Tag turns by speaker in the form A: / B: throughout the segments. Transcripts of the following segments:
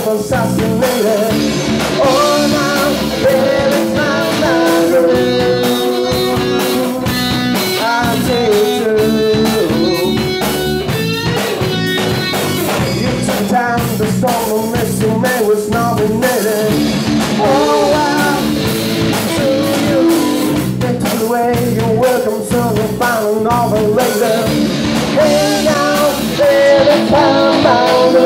A: assassinated. Oh, now every time I go, I take you. You took time to storm the missing man was nominated. Oh, wow, to you. They took away your welcome, so they found another later. Hey, now every time I go,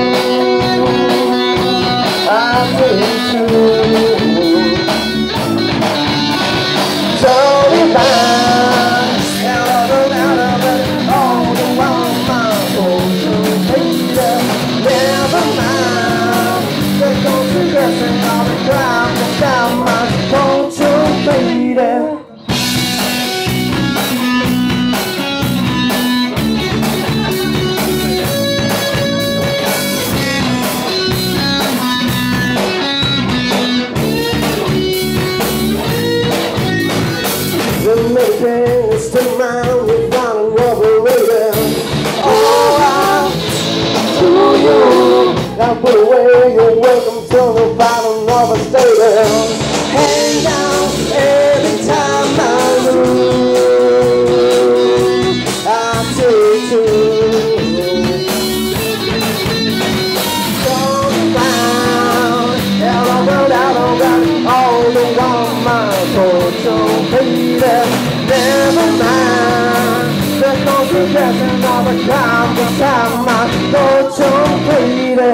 A: I take you. So if I out of it, all the while my ocean later, never mind. The consequences of the crime without my ocean later. Making us to mind without an operator. Oh, out to you. Now put away your welcome to the bottom of a state. Hang down every time I lose. I take you. All around, all the while my fortune baby. Never mind the consequences of a crime beside my fortune baby.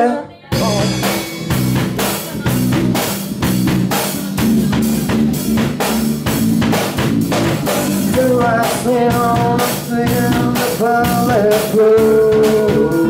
A: You ask me on the thing the bulletproof.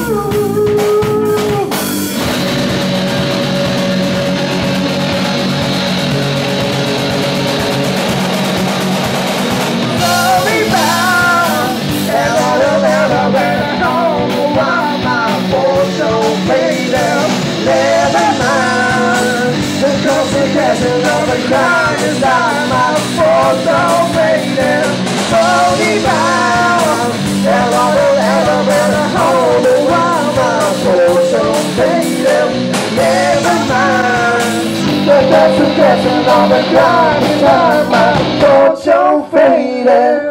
A: Never mind the consequences of a crime is out my fortune fading. Slowly bound, and all the element of home while my fortune fading. Never mind the consequences of a crime is out my fortune fading.